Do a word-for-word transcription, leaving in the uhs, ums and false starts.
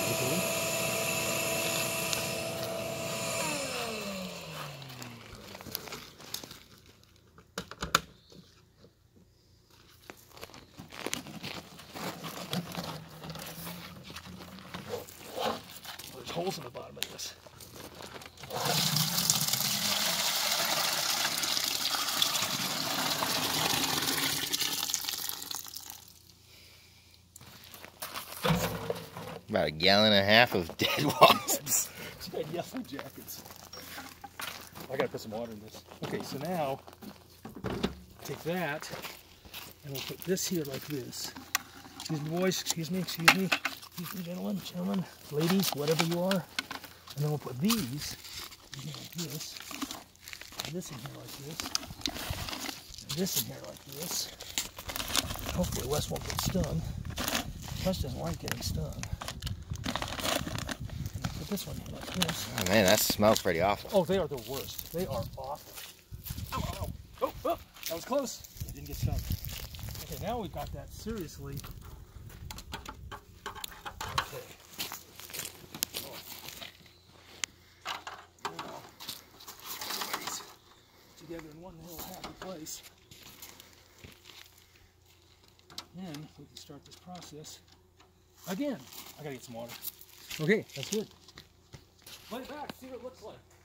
There's holes in the bottom of this. About a gallon and a half of dead wasps. Dead Yellowjackets. I gotta put some water in this. Okay, so now take that and we'll put this here like this. Excuse me, boys. Excuse me. Excuse me. Excuse me, gentlemen, gentlemen, ladies, whatever you are. And then we'll put these in here like this, and this in here like this, and this in here like this. Hopefully Wes won't get stung. Wes doesn't like getting stung. And I'll put this one here like this. Oh man, that smells pretty awful. Oh, they are the worst. They are awful. Ow, ow, ow. Oh, oh, that was close. I didn't get stung. Okay, now we've got that seriously. Okay. Oh. Now, everybody's together in one little happy place. Then we can start this process again. I gotta get some water. Okay, that's good. Lay it back, see what it looks like.